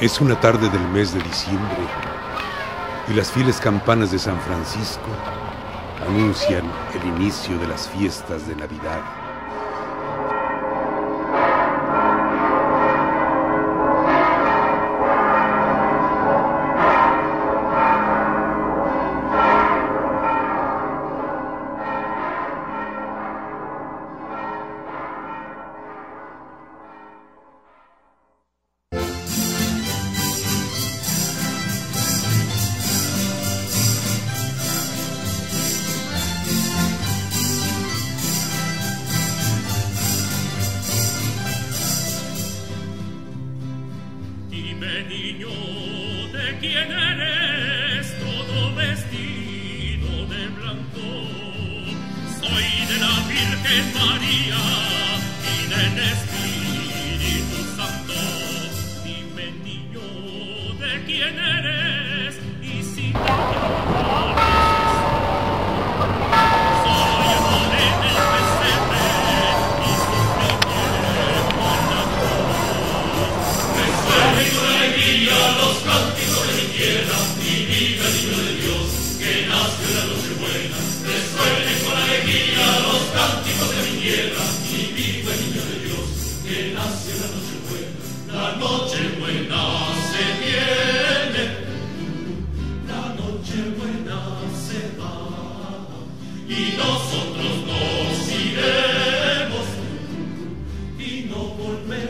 Es una tarde del mes de diciembre y las fieles campanas de San Francisco anuncian el inicio de las fiestas de Navidad. Dime, niño, ¿de quién eres todo vestido de blanco? Soy de la Virgen María y del Espíritu Santo. Dime, niño, ¿de quién eres? Y si te llamas soy el moreno del pesebre y sus niños en la cruz. Resuelve con alegría los cánticos de mi tierra, y viva el niño de Dios que nació en la noche buena. Resuelve con alegría los cánticos de mi tierra, y viva el niño de Dios que nació en la noche buena. La noche buena se viene, la noche buena se va, y nosotros nos iremos y no volveremos.